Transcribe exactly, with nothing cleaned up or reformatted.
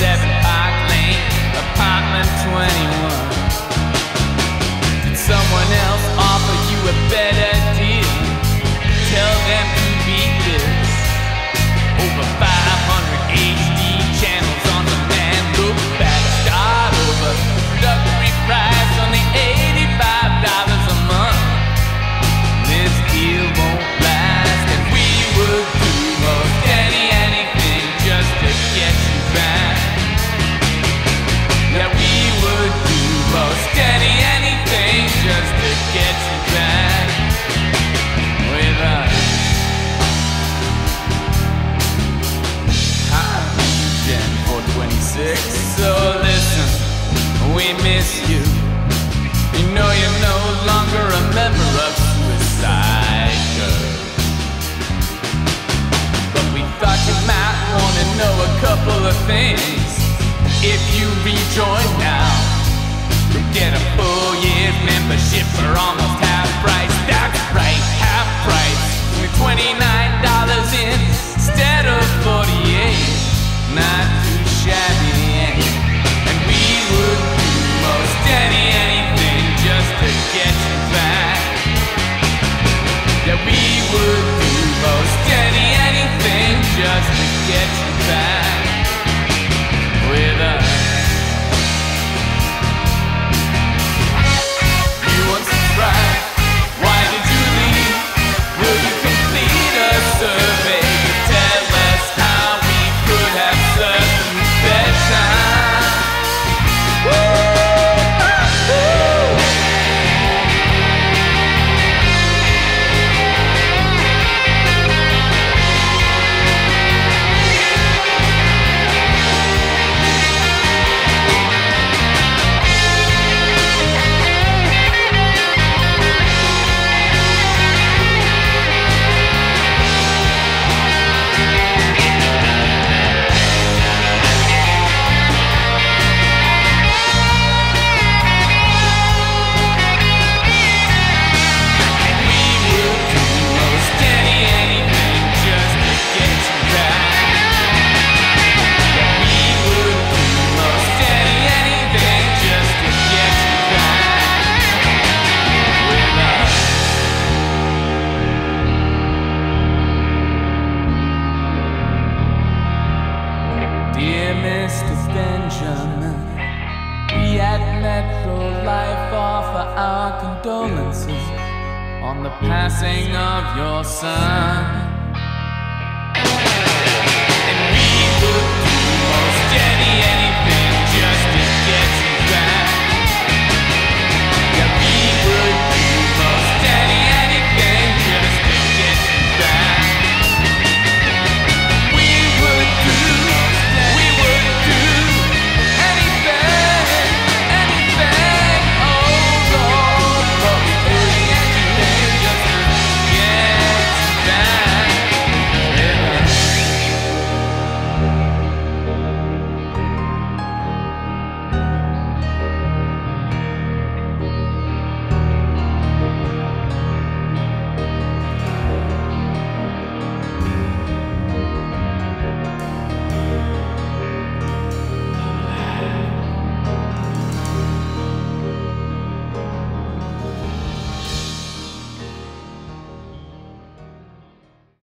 seven Park Lane, apartment twenty-one. Did someone else offer you a better deal? Tell them to beat this. Over five hundred H D channels on demand. Look back, start over. Introductory price only eighty-five dollars a month. This deal won't last, and we would do most any anything just to get you back. Yeah, we would do most any anything just to get you back with us. I'm Gen four twenty-six, so listen, we miss you. You know you're no longer a member of Suicide Girl, but we thought you might want to know a couple of things. If you rejoin now, you'll get a full year's membership for almost half price. That's right, half price. Only twenty-nine dollars instead of forty-eight. Not too shabby, and we would do most any anything just to get you back. Yeah, we would do most any anything just to get you back with us. You unsubscribe, why did you leave? Will you complete a survey to tell us how we could have served you better? Woo! Dear Mister Benjamin, we at Metro Life offer our condolences on the passing of your son. And we would do most any, any